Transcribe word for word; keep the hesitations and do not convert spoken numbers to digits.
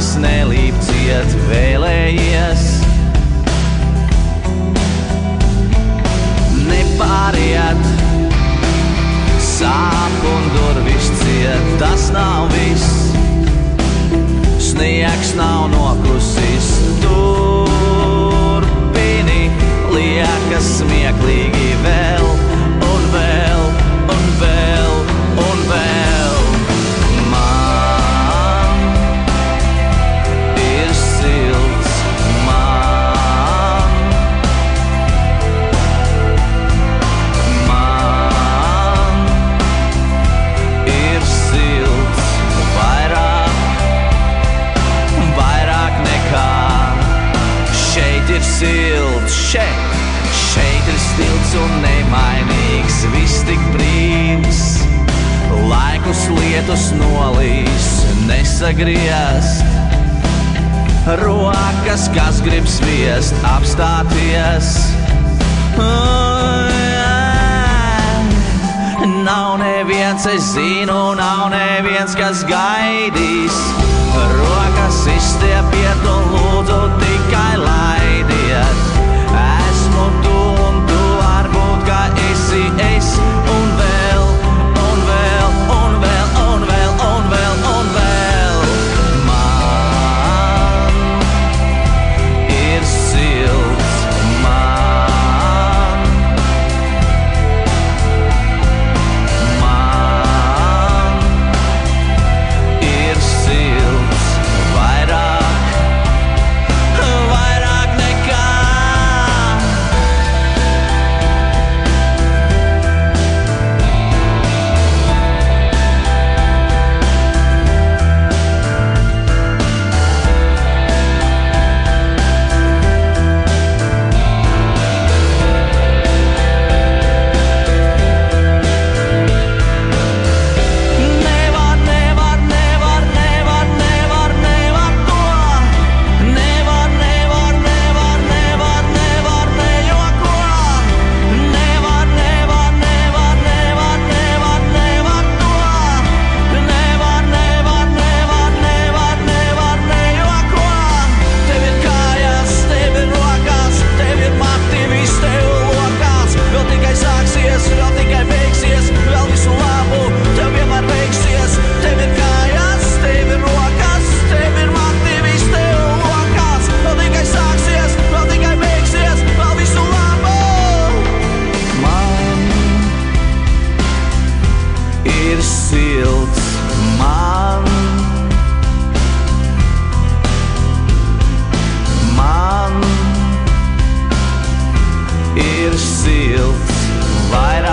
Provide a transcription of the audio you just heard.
acis nelīp ciet vēlējies. Nepāriet, sāp un durvis ciet, tas nav viss. Sniegs nav nokusis, turpini, liekas smieklīgi vēl un vēl un vēl un vēl. Man ir silts, man, man ir silts vairāk, vairāk nekā. Šeit ir silts, šeit, šeit ir stilts un nemainīgs, viss tik brīvs. Laikus lietus nolīs, nesagriezt. Rokas, kas grib sviest, apstāties. Nav neviens, es zinu, nav neviens, kas gaidīs. Rokas izstiepiet un lūdzu tikai laidiet. Esmu tu un tu varbūt, ka esi es un vēl, un vēl, un vēl, un vēl, un vēl, un vēl. Man ir silts, man, man ir silts vairāk, vairāk nekā. Nevar, nevar, nevar, nevar, nevar, nevar to. Nevar, nevar, nevar, nevar, nevar, nejoko. Nevar, nevar, nevar, nevar, nevar, nevar to. Nevar, nevar, nevar, nevar, nevar, nejoko. Tev ir kājas, tev ir rokas, tev ir mati, viss tev lokās. Vēl tikai sāksies, vēl tikai beigsies, vēl visu labu, tev vienmēr beigsies. Tev ir kājas, tev ir rokas, tev ir mati, viss tev lokās. Vēl tikai sāksies, vēl tikai beigsies, vēl visu labu. Man ir silts, man, man ir silts vairāk.